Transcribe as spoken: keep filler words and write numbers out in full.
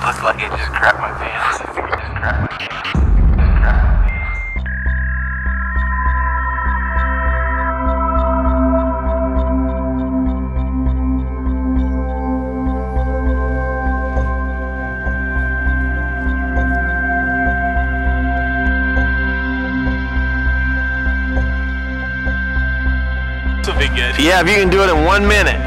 Looks like it just crapped my pants. It just crapped my pants. This will be good. Yeah, if you can do it in one minute.